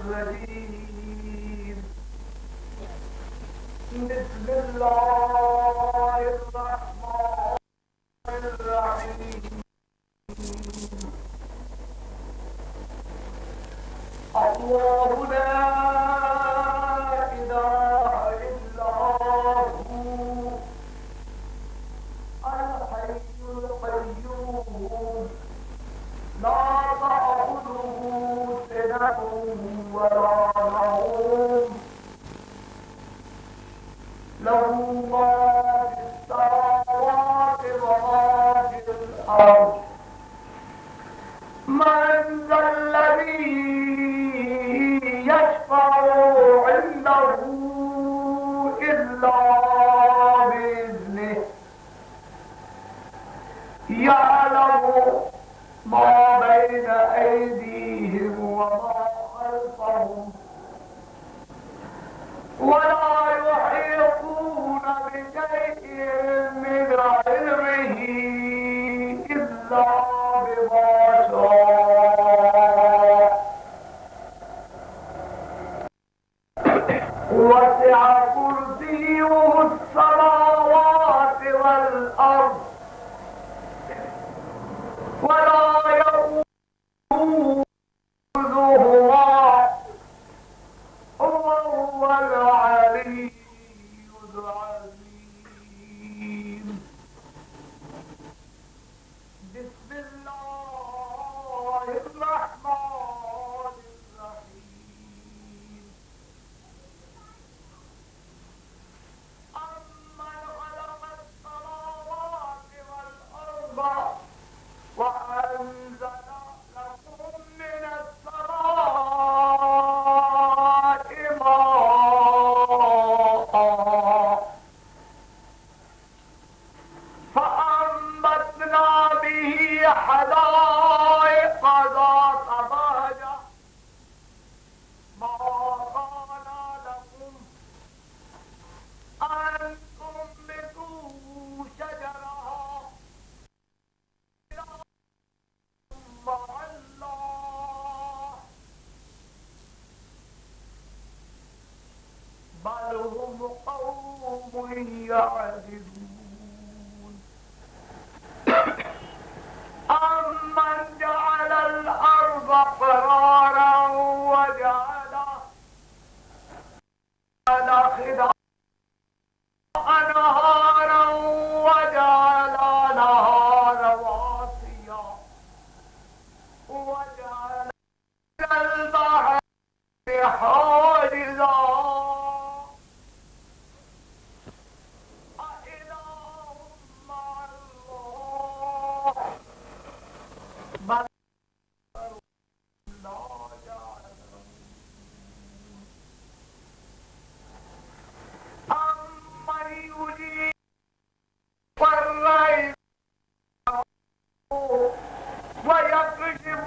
الرجيم. بسم الله الرحمن الرحيم. الله لا إله إلا هو الحي القيوم لا تأخذه سنة ولا نوم له ما في السماوات وما في الأرض. من ذا الذي يشفع عنده إلا بإذنه يعلم ما بين أيديهم وما خلفهم ولا يحيطون بشيء من علمه إلا بما شاء. وسع كرسيه السماوات والأرض ولا يؤوده وهو العلي العظيم. بسم الله الرحمن الرحيم. أمن خلق السماوات والأرض وأنزل لكم من السماء ماء فأنبتنا به حدائق ذات بهجة ما كان لكم أن تنبتوا شجرها مع الله بل هم قوم يعدلون. أمن جعل الأرض قرارا وجعل خضرا أنهارا وجعل لها رواسيا وجعل البحر حاجزا أإله مع الله بل لا يعلمون. أمن يجيب الريح ويكشف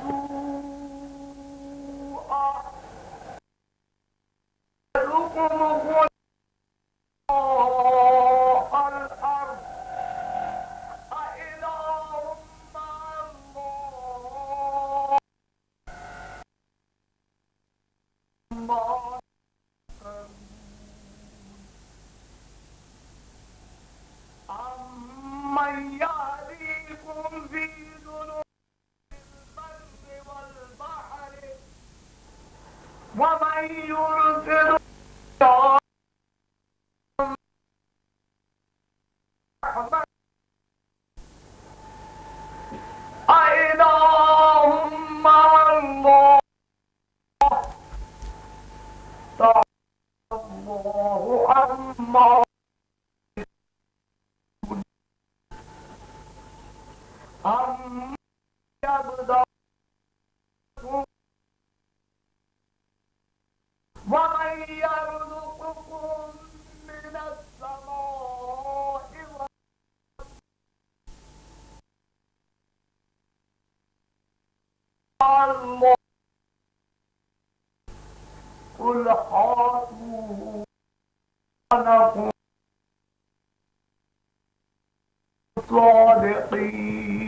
السوء يرزقه الأرض أإله مع الله ما أمن يهديكم في ظلمات البر والبحر ومن يرسل الرحمة أإله مع الله تعالى الله عما أم يبدأ ومن يرزقكم من السماء والله قل هاتوا أنكم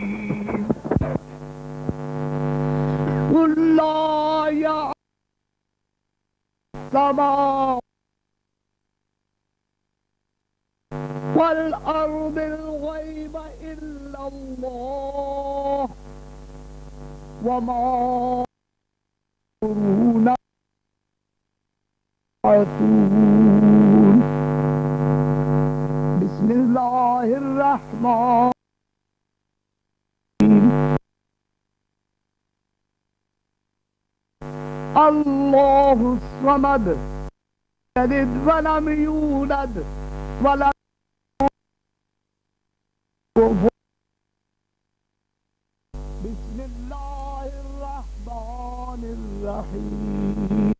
صادقين. قل لا يعلم السماء والأرض الغيب إلا الله وما يشعرون يبعثون. بسم الله الرحمن الرحيم. الله الصمد لم يلد ولم يولد ولم بسم الله الرحمن الرحيم.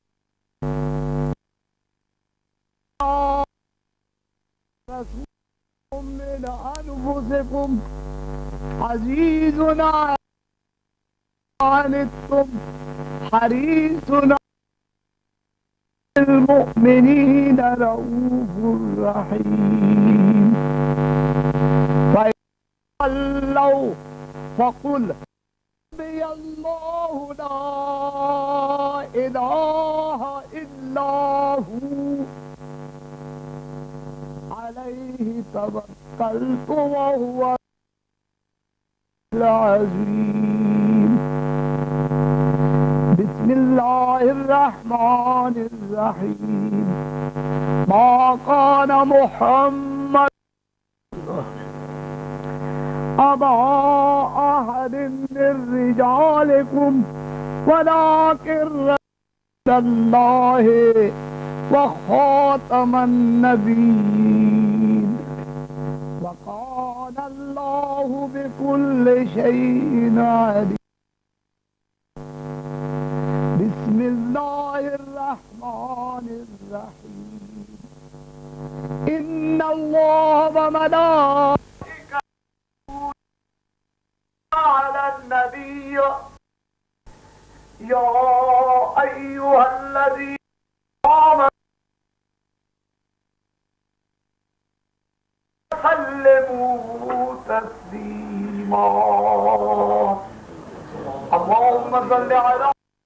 رسول من أنفسكم عزيز عنتم حريص المؤمنين رؤوف رحيم. فإن تولوا فقل حسبي الله لا إله إلا هو عليه توكلت وهو العظيم. بسم الله الرحمن الرحيم. ما كان محمد أبا أحد من رجالكم ولكن رسول الله وخاتم النبيين وكان الله بكل شيء عليم. بسم الله الرحمن الرحيم. إن الله وملائكته على النبي يا أيها الذين آمنوا سلموا تسليما. اللهم صل على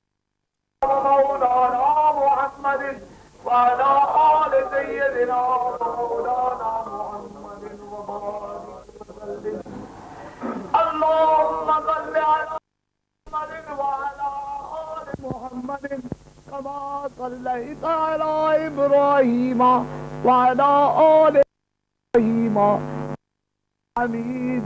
مولانا محمد وعلى آل سيدنا مولانا محمد وبارك وسلم. اللهم صل على محمد وعلى آل محمد كما صليت على إبراهيم وعلى آل إبراهيم حميد.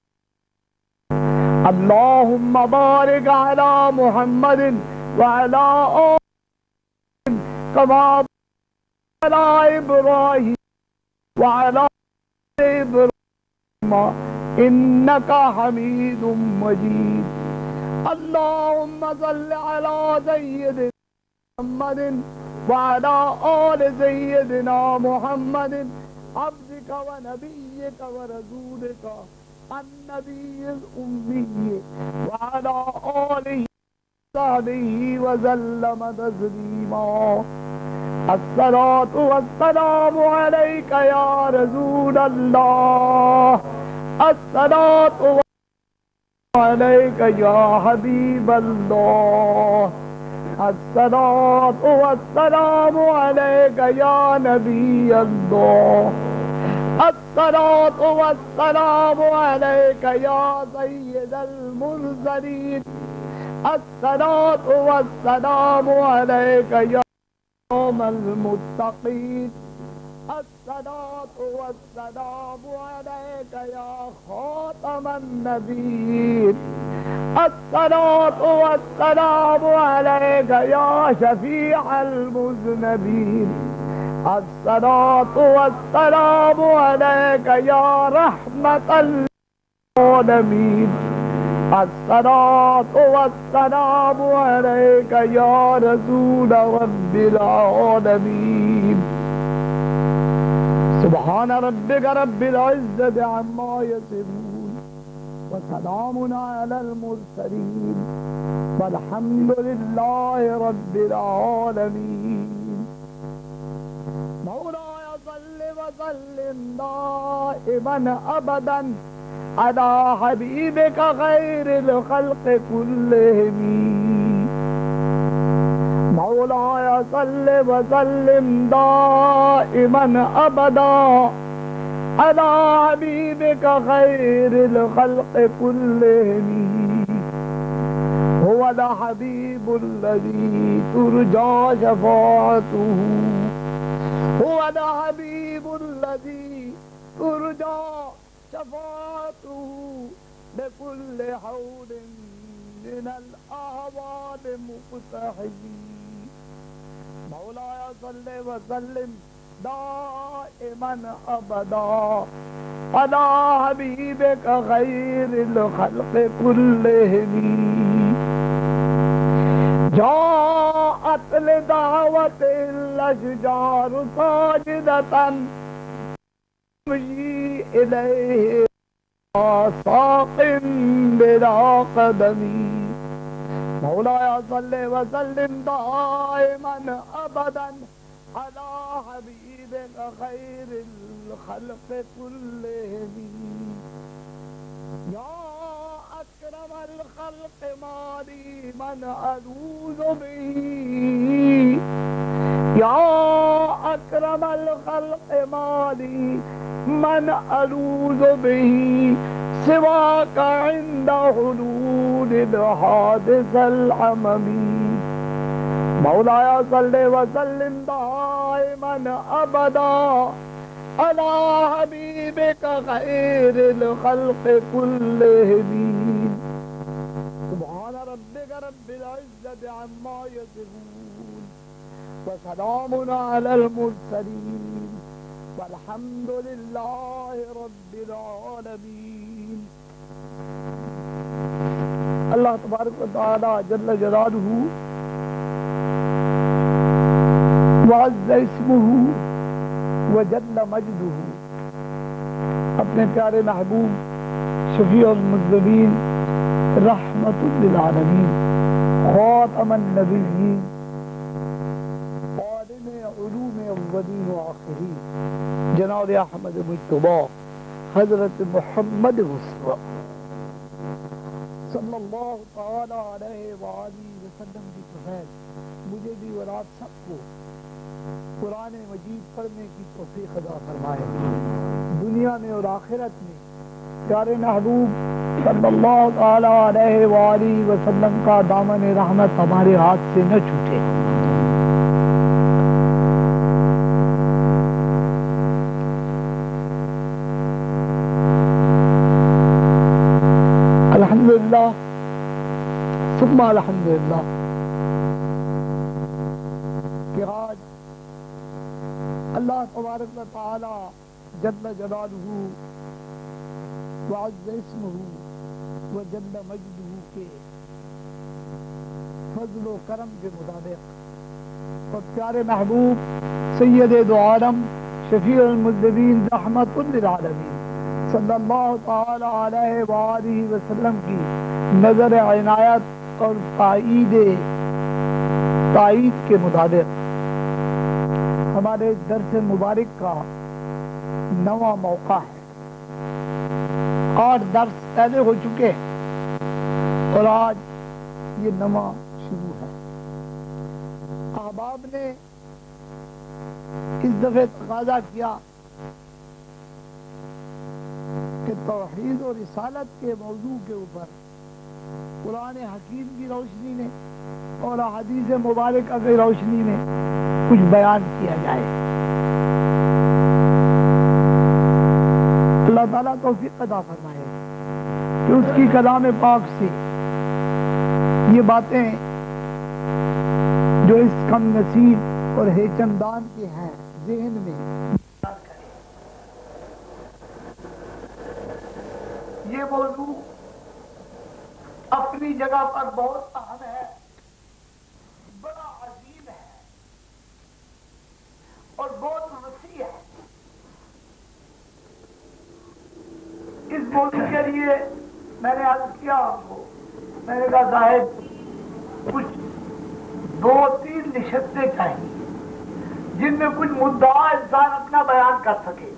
اللهم بارك على محمد وعلى آل كما باركت على إبراهيم وعلى آل إبراهيم إنك حميد مجيد. اللهم صل على سيدنا محمد وعلى آل سيدنا محمد عبدك ونبيك ورسولك النبي الأمي وعلى آله وصحبه وسلم تسليما. الصلاة والسلام عليك يا رسول الله. الصلاة والسلام عليك يا حبيب الله. الصلاة والسلام عليك يا نبي الله. الصلاة والسلام عليك يا سيد المرسلين. الصلاة والسلام عليك يا إمام المتقين. الصلاة والسلام عليك يا خاتم النبيين. الصلاة والسلام عليك يا شفيع المذنبين. الصلاة والسلام عليك يا رحمة للعالمين. الصلاة والسلام عليك يا رسول رب العالمين. سبحان ربك رب العزة عما يصفون وسلام على المرسلين والحمد لله رب العالمين. مولاي صل وسلم دائما أبدا على حبيبك خير الخلق كلهم. مولاي صل وسلم دائما ابدا على حبيبك خير الخلق كلهم هو الحبيب الذي ترجى شفاعته هو الحبيب الذي ترجى شفاعته بكل حول من الأهوال مقتحم مولاي صل وسلم دائما أبدا على حبيبك خير الخلق كلهم جاءت لدعوة الأشجار ساجدة تمشي إليه ساق بلا قدم مولاي صل وسلم دائما أبدا على حبيبك خير الخلق كلهم يا أكرم الخلق ما لي من ألوذ به يا أكرم الخلق ما لي من ألوذ به سواك عند حلول الحادث العممي مولاي صل وسلم دائما أبدا على حبيبك خير الخلق كلهم سبحان ربك رب العزة عما يصفون وسلام على المرسلين والحمد لله رب العالمين اللہ تبارک و تعالی جل جلالہ وعز اسمہ وجل مجدہ اپنے پیارے محبوب شفیع المذنبین رحمت للعالمین خاتم النبیین عالم علوم اولین و آخرین جناب احمد مجتبی حضرت محمد مصطفیٰ صلی اللہ تعالی علیہ وآلہ وسلم کی فضیلت مجھے بھی اور آپ سب کو قرآن مجید پڑھنے کی توفیق عطا فرمائے دنیا میں اور آخرت میں پیارے محبوب صلی اللہ تعالی علیہ وآلہ وسلم کا دامن رحمت ہمارے ہاتھ سے نہ چھوٹے الحمدللہ ثم الحمدللہ کہ آج اللہ تبارک و تعالی جل جلالہ وعز اسمہ وجل مجدہ کے فضل و کرم کے مطابق اور پیارے محبوب سید دو عالم شفیع المذنبین رحمت للعالمین صلی اللہ تعالی علیہ وآلہ وسلم کی نظر عنایت اور تائید کے مطابق ہمارے درس مبارک کا نواں موقع ہے 8 درس پہلے ہو چکے اور آج یہ نواں شروع ہے احباب نے اس دفعہ تقاضا کیا کہ توحید اور رسالت کے موضوع کے اوپر قرآن حکیم کی روشنی میں اور احادیث مبارکہ کی روشنی میں کچھ بیان کیا جائے اللہ تعالیٰ توفیق عطا فرمائے کہ اس کی کلام پاک سے یہ باتیں جو اس کم نصیب اور ہیچندان کے ہیں ذہن میں یہ موضوع اپنی جگہ پر بہت اہم ہے بڑا عظیم ہے اور بہت وسیع ہے اس موضوع کے لیے میں نے عرض کیا آپ کو میں نے کہا صاحب کچھ 2-3 نشستیں چاہیے جن میں کچھ مدعا انسان اپنا بیان کر سکے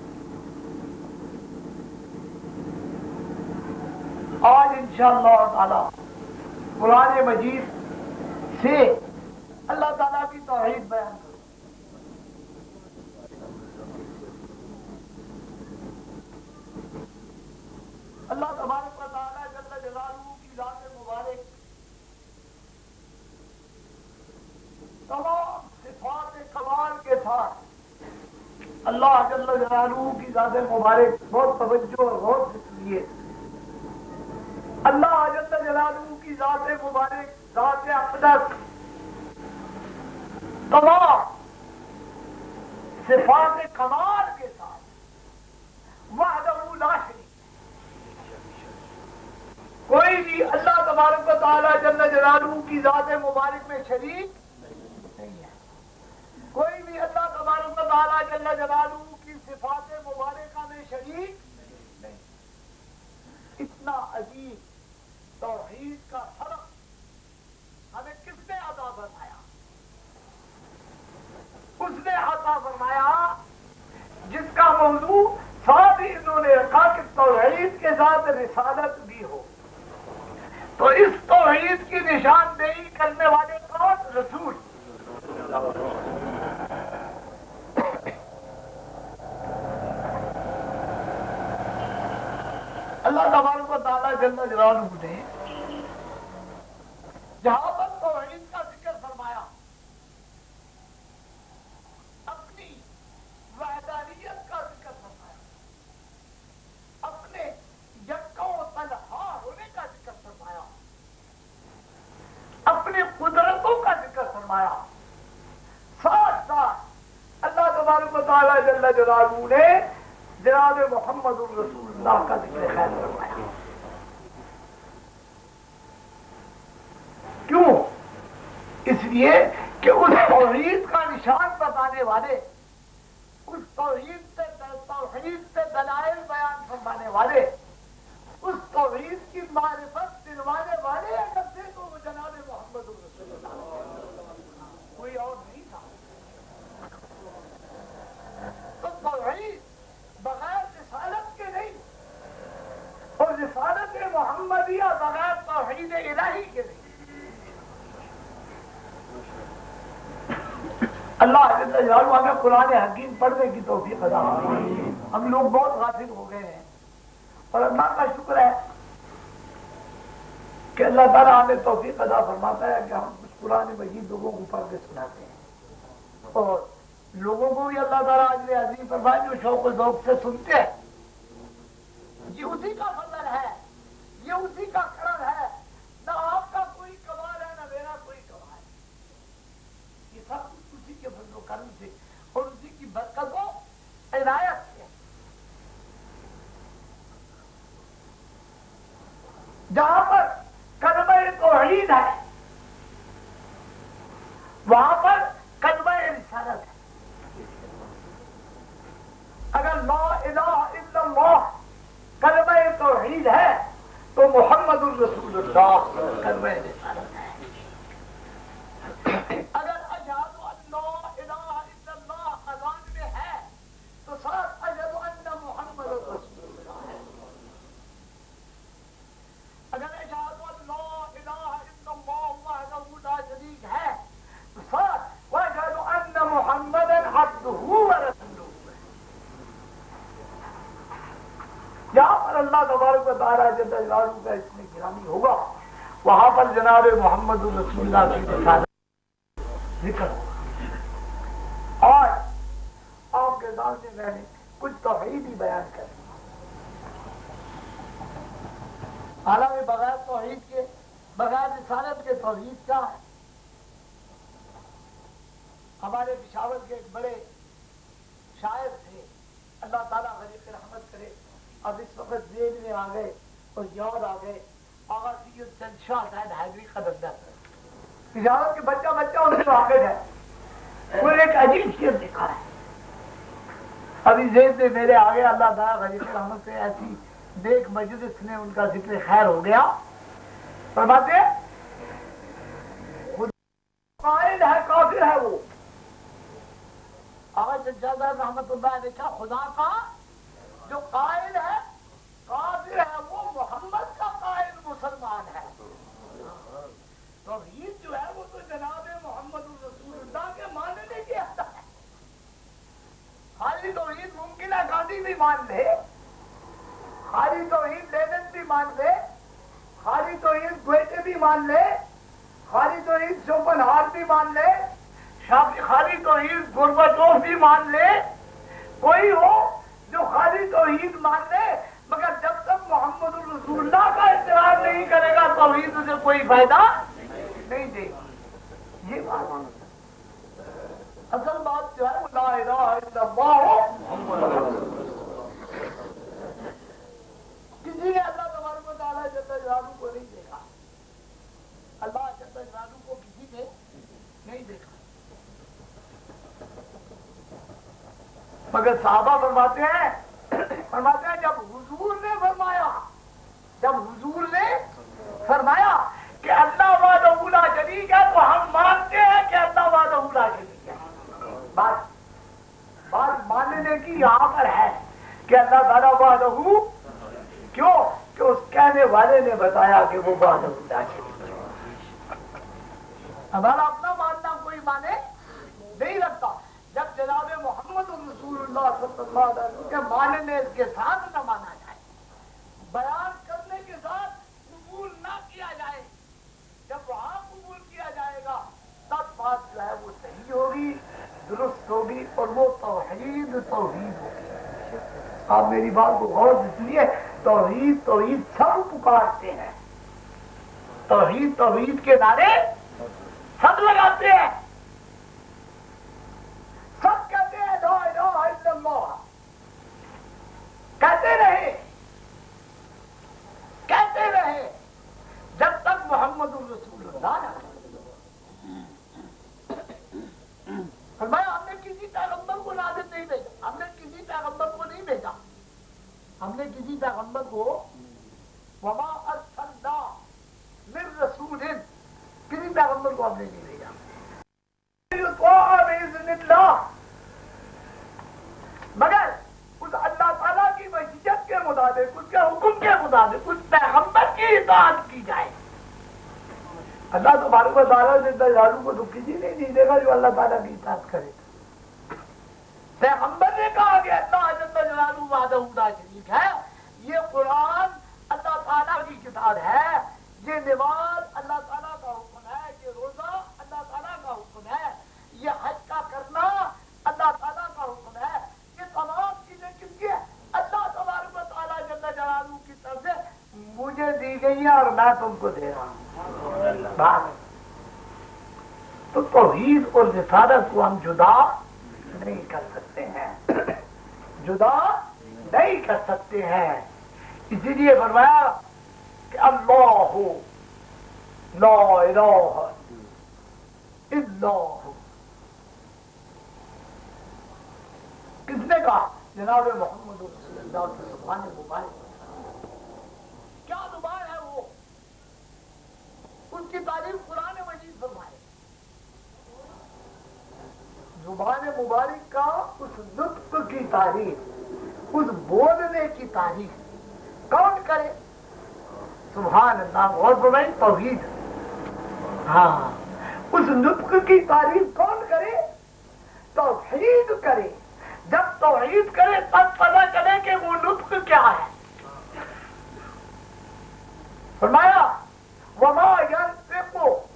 آج انشاءاللہ تعالی قرآن مجید سے اللہ تعالیٰ کی توحید بیان کروں. اللہ تبارک و تعالیٰ جل جلالہ کی ذات مبارک تمام صفات کمال کے ساتھ اللہ جل جلالہ کی ذات مبارک بہت توجہ اور غور سے سنیے. اللہ جل جلالہ کی ذات مبارک ذات اقدس تمام صفات کمال کے ساتھ وحدہ لا شریک، کوئی بھی اللہ تبارک و تعالیٰ جل جلالہ کی ذات مبارک میں شریک نہیں ہے. کوئی بھی اللہ تبارک و تعالیٰ جل جلالہ کی صفات مبارکہ میں شریک نہیں. اتنا عجیب توحید کا فرق ہمیں کس نے عطا فرمایا؟ اس نے عطا فرمایا جس کا موضوع ساتھ ہی انہوں نے رکھا کہ توحید کے ساتھ رسالت بھی ہو. تو اس توحید کی نشاندہی کرنے والے کون؟ رسول. اللہ تبارک و تعالیٰ جل جلالہ نے جہاں پر توحید کا ذکر فرمایا، اپنی وحدانیت کا ذکر فرمایا، اپنے یکا و تنہا ہونے کا ذکر فرمایا، اپنی قدرتوں کا ذکر فرمایا، ساتھ ساتھ اللہ تبارک و تعالیٰ جل جلالہ نے جناب محمد الرسول اللہ کا ذکر خیر فرمایا. کیوں؟ اس لیے کہ اس توحید کا نشان بتانے والے، اس توحید سے دلائل بیان فرمانے والے، اس توحید کی معرفت دلوانے والے اگر تھے تو وہ جناب محمد الرسول اللہ، کوئی اور نہیں تھا. تو توحید بغیر رسالت کے نہیں، اور رسالت محمدیہ بغیر توحید الہی کے نہیں. اللہ جل جلالہ ہمیں قرآن حکیم پڑھنے کی توفیق عطا فرمائے. ہم لوگ بہت غافل ہو گئے ہیں، اور اللہ کا شکر ہے کہ اللہ تعالیٰ ہمیں توفیق عطا فرماتا ہے کہ ہم کچھ قرآن مجید لوگوں کو پڑھ کے سناتے ہیں، اور لوگوں کو بھی اللہ تعالیٰ اجر عظیم فرمائے جو شوق و ذوق سے سنتے ہیں. یہ اسی کا فضل ہے، یہ اسی کا کرم ہے. نہ آپ کا کوئی کمال ہے، نہ میرا کوئی کمال ہے. یہ سب کچھ اسی کے فضل و کرم سے اور اسی کی برکت و عنایت سے. جہاں پر کلمہ توحید ہے وہاں پر کلمہ رسالت ہے. اگر لا الہ الا اللہ کلمہ توحید ہے تو محمد الرسول اللہ کلمہ رسالت ہے. اگر اشہد ان لا الہ الا اللہ اذان میں ہے تو ساتھ اشہد ان محمد الرسول اللہ ہے. اگر اشہد ان لا الہ الا اللہ وحدہ لا شریک ہے تو ساتھ واشہد ان محمدا عبدہ ورسولہ. جہاں پر اللہ تبارک و تعالیٰ جل جلالہ کا اس میں گرامی ہوگا وہاں پر جناب محمد رسول اللہ کی رسالت ذکر ہوگا. اور آپ کے سامنے میں نے کچھ توحید ہی بیان کر دیا. حالانکہ بغیر توحید کے، بغیر رسالت کے توحید کیا ہے؟ ہمارے پشاور کے ایک بڑے شاعر تھے، اللہ تعالیٰ غریق رحمت کرے. اب اس وقت ذہن میں آ گئے اور یاد آ گئے آغا سید چند شاہ صاحب حیدری قلندر. پشاور کے بچہ ان سے واقف ہے. وہ ایک عجیب شعر لکھا ہے، ابھی ذہن میں میرے آگے. اللہ تعالیٰ غریق رحمت سے ایسی دیکھ مجلس نے ان کا ذکر خیر ہو گیا. فرماتے خدا قائل ہے کافر ہے وہ. آغا چند شاہ صاحب رحمت اللہ نے کہا خدا کا جو قائل ہے کافر ہے وہ محمد کا قائل مسلمان ہے. توحید جو ہے وہ تو جناب محمد الرسول اللہ شادی بھی مان لے، خالی توحید لیدن بھی مان لے، خالی توحید گویٹے بھی مان لے، خالی توحید شوپنہار بھی مان لے، خالی توحید گورباچوف بھی مان لے، کوئی ہو جو خالی توحید مان لے، مگر جب تک محمد الرسول اللہ کا اقرار نہیں کرے گا توحید اسے کوئی فائدہ نہیں دے گا. یہ بات اصل بات جو ہے وہ لا الہ الا اللہ محمد رسول اللہ. کسی نے اللہ تبارک و تعالیٰ جل جلالہ کو نہیں دیکھا، اللہ جل جلالہ کو کسی نے نہیں دیکھا، مگر صحابہ فرماتے ہیں جب حضور نے فرمایا کہ اللہ وحدہ لا شریک ہے تو ہم مانتے ہیں کہ اللہ وحدہ لا شریک ہے. بات ماننے کی یہاں پر ہے کہ اللہ تعالیٰ وحدہ، کیوں کہ اس کہنے والے نے بتایا کہ وہ وحدہ لا شریک ہے. ہمارا اپنا ماننا کوئی مانے نہیں رکھتا. جب جناب محمد رسول اللہ صلی اللہ علیہ وسلم کے ماننے کے ساتھ نہ مانا جائے، بیان کرنے کے ساتھ قبول نہ کیا جائے، جب وہاں قبول کیا جائے گا تب بات جو ہے وہ صحیح ہوگی، درست ہوگی، اور وہ توحید ہوگی. آپ میری بات کو غور سے سنیے. توحید سب پکارتے ہیں، توحید کے نعرے سب لگاتے ہیں، سب کہتے ہیں لا الہ الا اللہ، کہتے رہے جب تک محمد الرسول اللہ نہ فرمایا. ہم نے کسی پیغمبر کو نازل نہیں بھیجا، ہم نے کسی پیغمبر کو نہیں بھیجا، ہم نے کسی پیغمبر کو وما ارسلنا من رسول، کسی پیغمبر کو ہم نے نہیں بھیجا. بإذن اللہ، مگر اس اللہ تعالیٰ کی مشیت کے مطابق، اس کے حکم کے مطابق اس پیغمبر کی اطاعت کی جائے. اللہ تبارک و تعالیٰ جل جلالہ کو تو کسی نے نہیں دے گا جو اللہ تعالیٰ کی اطاعت کرے. پیغمبر نے کہا کہ اللہ جل جلالہ وحدہ لا شریک ہے. یہ قرآن اللہ تعالیٰ کی کتاب ہے، یہ نماز اللہ تعالیٰ کا حکم ہے، یہ روزہ اللہ تعالیٰ کا حکم ہے، یہ حج کا کرنا اللہ تعالیٰ کا حکم ہے. یہ تمام چیزیں کس کی ہیں؟ اللہ تبارک و تعالیٰ جل جلالہ کی طرف سے مجھے دی گئی ہیں اور میں تم کو دے رہا ہوں. بات تو توحید اور رسالت کو ہم جدا نہیں کر سکتے ہیں، جدا نہیں کر سکتے ہیں. اسی لیے فرمایا کہ اللہ لا الہ الا ہو. کس نے کہا؟ جناب محمد رسول اللہ کی زبان مبارک. کیا زبان ہے وہ؟ اس کی تعریف قرآن مجید فرمائے. زبان مبارک کا اس نطق کی تعریف، اس بولنے کی تعریف کون کرے؟ سبحان اللہ. اور فرمائے توحید. ہاں، اس نطق کی تعریف کون کرے؟ توحید کرے. جب توحید کرے تب پتہ چلے کہ وہ نطق کیا ہے. فرمایا وما ينطق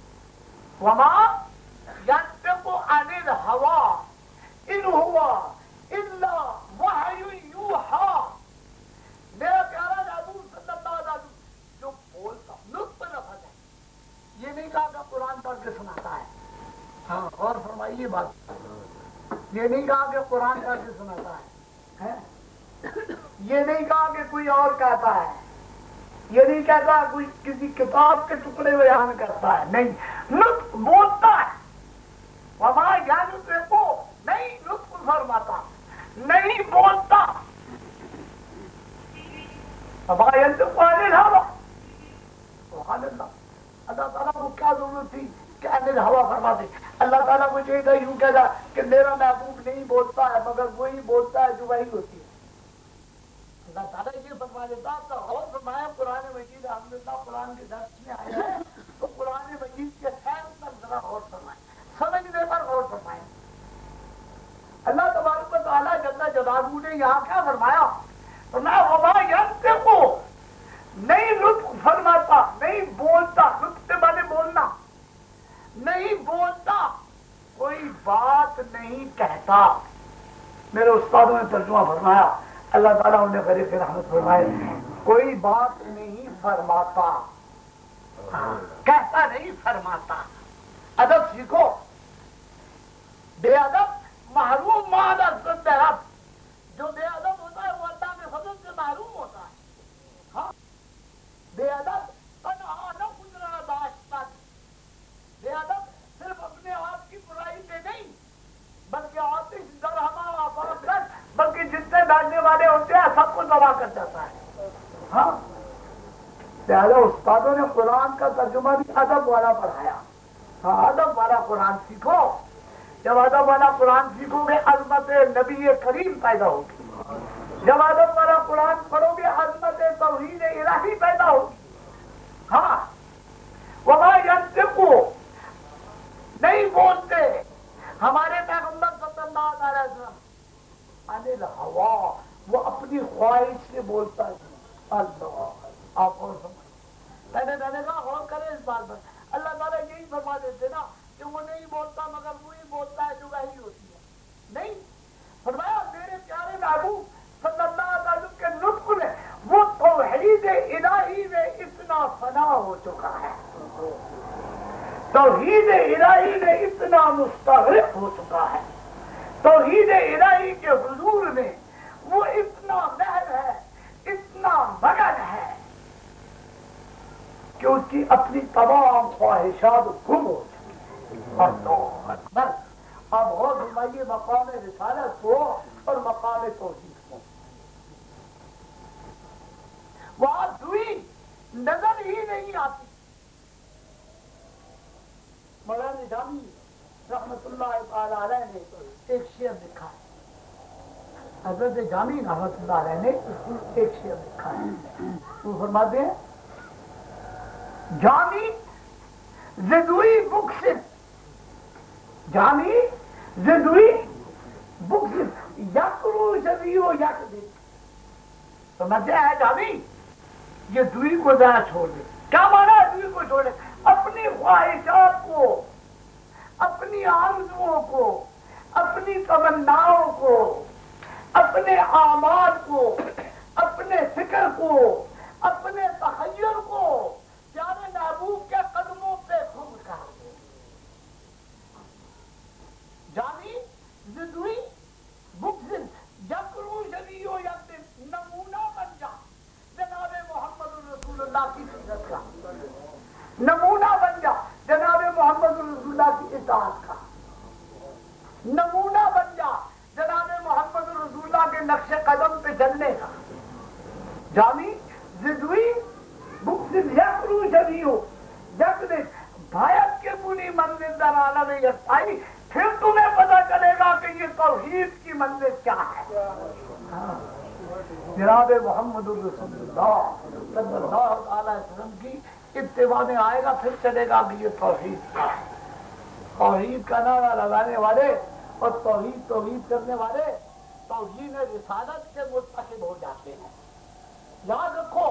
عن الهوى ان هو الا وحی یوحی. میرا پیارا حضور صلی اللہ علیہ وسلم جو بولتا نطق لفظ ہے، یہ نہیں کہا کہ قرآن پڑھ کے سناتا ہے. ہاں، اور فرمائیے بات، یہ نہیں کہا کہ قرآن پڑھ کے سناتا ہے، یہ نہیں کہا کہ کوئی اور کہتا ہے، یہ نہیں کہتا کوئی کسی کتاب کے ٹکڑے بیان کرتا ہے. نہیں، نطق بولتا ہے. وما ينطق نہیں نطق فرماتا، نہیں بولتا. وما ينطق عن الهوى. سبحان اللہ. اللہ تعالیٰ کو کیا ضرورت تھی کہ عن الهوى فرماتے؟ اللہ تعالیٰ کو چاہیے تھا یوں کہتا کہ میرا محبوب نہیں بولتا ہے مگر وہی بولتا ہے جو وہی ہوتی ہے. اللہ تعالیٰ یہ فرما دیتا تو اور فرمایا قرآن مجید الحمدللہ قرآن کے درس میں آیا ہے تو قرآن مجید کے خیر پر ذرا غور فرمائے، سمجھنے پر غور فرمائے. اللہ تبارک و تعالیٰ جل حضرت آدم نے یہاں کیا فرمایا؟ فرمایا وما ینطقو، نہیں نطق فرماتا، نہیں بولتا، نطق سے مانے بولنا، نہیں بولتا، کوئی بات نہیں کہتا۔ میرے استادوں نے ترجمہ فرمایا، اللہ تعالیٰ انہیں غریب رحمت فرمائے، کوئی بات نہیں فرماتا، کہتا نہیں فرماتا۔ ادب سیکھو، بے ادب محروم مان عزت رب، جو بے ادب ہوتا ہے وہ اللہ کے فضل سے محروم ہوتا ہے۔ ہاں بے ادب تنہا نہ گزرا داشتن، بے ادب صرف اپنے آپ کی برائی پہ نہیں بلکہ آتش در ہما آفاق کر، بلکہ جتنے ڈالنے والے ہوتے ہیں سب کو تباہ کر جاتا ہے۔ ہاں لہذا استادوں نے قرآن کا ترجمہ بھی ادب والا پڑھایا۔ ہاں ادب والا قرآن سیکھو، جب ادب والا قرآن سیکھو گے عظمت نبی کریم پیدا ہوگی، جب ادب والا قرآن پڑھو گے عظمت توحید الہی پیدا ہوگی۔ ہاں وما ینطقو، نہیں بولتے ہمارے پیغمبر صلی اللہ علیہ وسلم عن الہوا، وہ اپنی خواہش سے بولتا ہے۔ اللہ آپ اور سمجھ، میں نے کہا غور کریں اس بات پر، اللہ تعالیٰ یہی فرما دیتے نا کہ وہ نہیں بولتا مگر وہی بولتا ہے جو وحی ہوتی ہے۔ نہیں فرمایا میرے پیارے محبوب صلی اللہ علیہ وسلم کے نطق میں وہ توحید الہی میں اتنا فنا ہو چکا ہے، توحید الہی میں اتنا مستغرق ہو چکا ہے، توحید الہی کے حضور میں وہ اتنا محو ہے، اتنا مگن ہے کہ اس کی اپنی تمام خواہشات گم ہو چکی۔ اللہ اکبر۔ اب غور فرمائیے مقام رسالت کو اور مقام توحید کو، وہاں دوئی نظر ہی نہیں آتی۔ مولانا جامی رحمت اللہ تعالی علیہ نے ایک شعر لکھا ہے، حضرت جامی رحمت اللہ علیہ نے ایک شعر لکھا ہے، وہ فرماتے ہیں جامی زدوی بکسن، جامی زدوی بکسن یکرو شبیو یک دن۔ سمجھتے ہیں جامی یہ دوئی کو ذرا چھوڑ دے۔ کیا مانا ہے دوئی کو چھوڑے؟ اپنی خواہشات کو، اپنی آرزوؤں کو، اپنی تمناؤں کو، اپنے اعمال کو، اپنے فکر کو، اپنے تخیل کو پیارے محبوب کے قدموں پہ خود کر دے۔ جانی زدوی بکزن یکرو شبیو یک دن، نمونہ بن جا جناب محمد رسول اللہ کی سیرت کا، نمونہ بن جا جناب محمد رسول اللہ کی اطاعت کا، نمونہ بن جا جناب محمد رسول اللہ کے نقش قدم پہ چلنے کا۔ جامی زدوی بکسن یکرو شبیو یک دن، بھائیت کے بنی منزل در عالم یسائی، پھر تمہیں پتا چلے گا کہ یہ توحید کی منزل کیا ہے۔ جناب محمد الرسول اللہ صلی اللہ علیہ وسلم کی اتباع میں آئے گا، پھر چلے گا کہ یہ توحید کیا ہے۔ توحید کا نعرہ لگانے والے اور توحید کرنے والے توحید رسالت کے مرتکب ہو جاتے ہیں۔ یاد رکھو،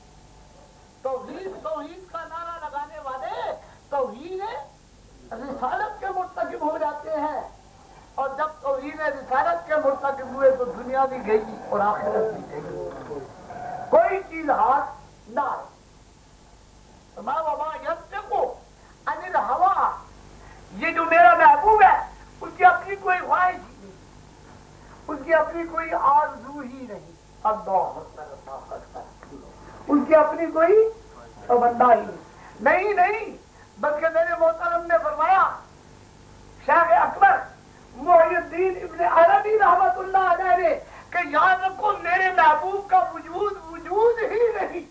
توحید کا نعرہ لگانے والے توحید رسالت کے مرتکب ہو جاتے ہیں، اور جب توحید رسالت کے مرتکب ہوئے تو دنیا بھی گئی اور آخرت بھی گئی، کوئی چیز ہاتھ نہ آئے۔ وما ینطقو عن الہوا، یہ جو میرا محبوب ہے اس کی اپنی کوئی خواہش ہی نہیں، اس کی اپنی کوئی آرزو ہی نہیں، اللہ اس کی اپنی کوئی تمنا ہی نہیں، بلکہ میرے محترم نے فرمایا، شیخ اکبر محی الدین ابن عربی رحمت اللہ علیہ نے، کہ یاد رکھو میرے محبوب کا وجود ہی نہیں،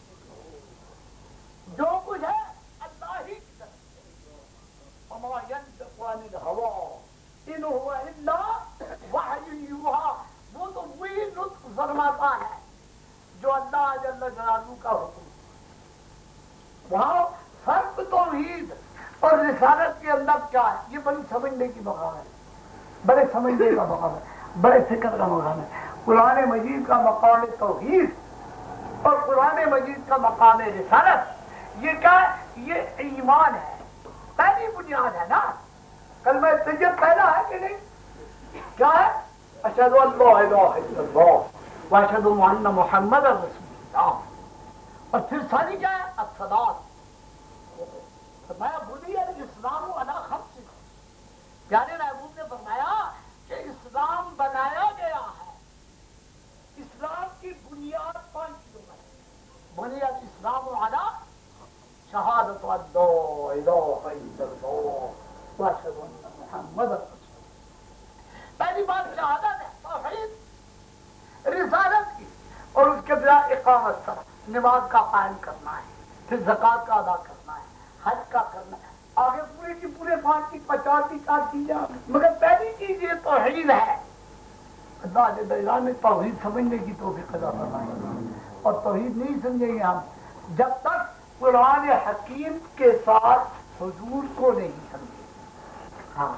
جو کچھ ہے اللہ ہی کی طرف سے۔ وما ینطق عن الہوی ان هو الا وحی یوحی، وہ تو وہی نطق فرماتا ہے جو اللہ جل جلالہ کا حکم۔ وہاں فرق توحید اور رسالت کے اندر کیا ہے، یہ بڑی سمجھنے کی مقام ہے، بڑے سمجھنے کا مقام ہے، بڑے فکر کا مقام ہے۔ قرآن مجید کا مقام توحید اور قرآن مجید کا مقام رسالت، یہ کیا ہے؟ یہ ایمان ہے، پہلی بنیاد ہے نا۔ کلمہ طیب پہلا ہے کہ نہیں؟ کیا ہے؟ اشہد ان لا الہ الا اللہ واشہد ان محمد رسول اللہ، اور پھر ثانی کیا ہے؟ الصلاۃ۔ فرمایا بنی الاسلام علی خمس، پیارے محبوب نے فرمایا کہ اسلام بنایا گیا ہے، اسلام کی بنیاد 5 چیزوں پر ہے۔ بنی الاسلام علی شہادت ان لا الہ الا اللہ واشہد ان محمد رسول اللہ۔ پہلی بات شہادت ہے، توحید، رسالت کی، اور اس کے بعد اقامت الصلاۃ، نماز کا قائم کرنا ہے، پھر زکوٰۃ کا ادا کرنا ہے، حج کا کرنا ہے، آگے پورے کی پورے 5 کی 50 کی 4 چیزیں، مگر پہلی چیز یہ توحید ہے۔ اللہ جل نے توحید سمجھنے کی توفیق عطا فرمائے، اور توحید نہیں سمجھیں گے ہم جب تک قرآن حکیم کے ساتھ حضور کو نہیں سمجھے۔ ہاں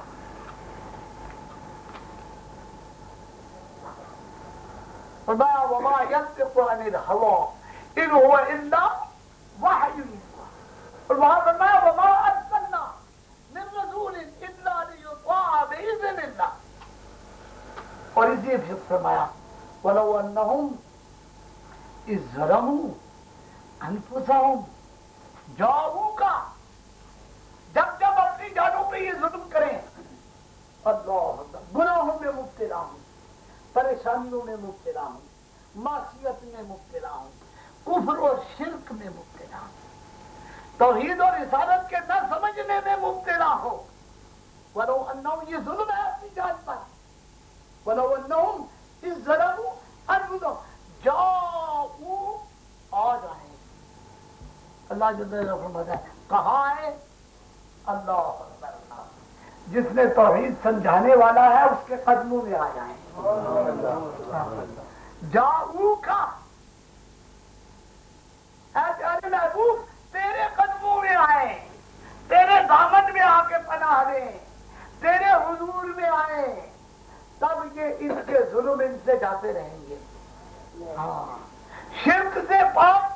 فرمایا وما ينطق عن الهوى ان هو الا وحی یوحی، اور وہاں فرمایا وما ارسلنا من رسول الا لیطاع باذن اللہ، اور اسی پھر فرمایا ولو انہم اذ ظلموا انفسہم جاؤوک، جب اپنی جانوں پہ یہ ظلم کریں، اللہ گناہوں میں مبتلا ہوں، پریشانیوں میں مبتلا ہوں، معصیت میں مبتلا ہوں، کفر اور شرک میں مبتلا ہوں، توحید اور رسالت کے نہ سمجھنے میں مبتلا ہو، ولو انہم، یہ ظلم ہے اپنی جان پر، ولو انہم اذ ظلموا انفسہم جاؤ، آ جائیں۔ اللہ جل جلالہ فرماتا ہے کہاں ہے؟ اللہ اکبر، جس نے توحید سمجھانے والا ہے اس کے قدموں میں آ جائیں۔ جاؤ کا، اے پیارے محبوب تیرے قدموں میں آئے، تیرے دامن میں آ کے پناہ لیں، تیرے حضور میں آئے، تب یہ ان کے ظلم ان سے جاتے رہیں گے، شرک سے پاک